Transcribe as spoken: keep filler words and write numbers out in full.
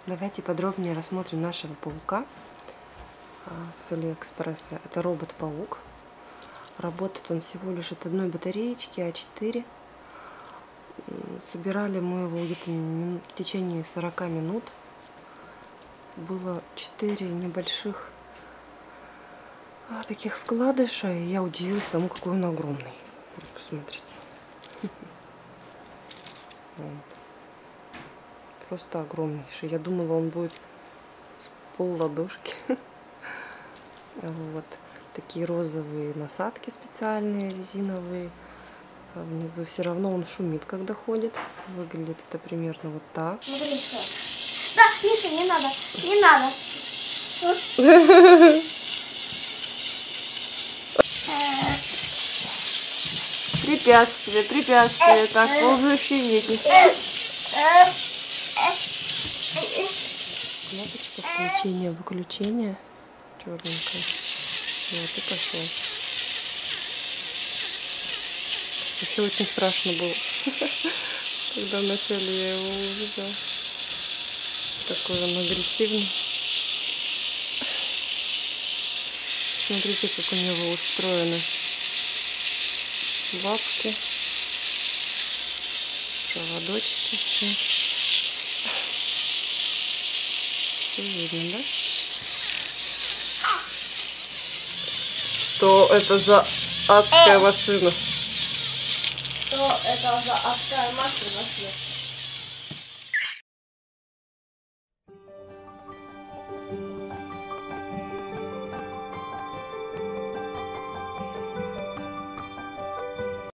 Давайте подробнее рассмотрим нашего паука с Алиэкспресса. Это робот-паук. Работает он всего лишь от одной батареечки а четыре. Собирали мы его где-то в течение сорока минут. Было четыре небольших таких вкладыша, и я удивилась тому, какой он огромный. Посмотрите. Вот. Просто огромнейший. Я думала, он будет с пол ладошки. Вот. Такие розовые насадки специальные, резиновые. А внизу все равно он шумит, когда ходит. Выглядит это примерно вот так. Смотри, что. Да, Миша, не надо, не надо. Препятствие, препятствие. Так, ползающие дети. Кнопочка включения, выключения. Черненькая. Вот и пошел. Еще очень страшно было, когда вначале я его увидела. Такой он агрессивный. Смотрите, как у него устроены лапки, проводочки, все. Все видно, да? Что это за адская машина? Что это за адская машина?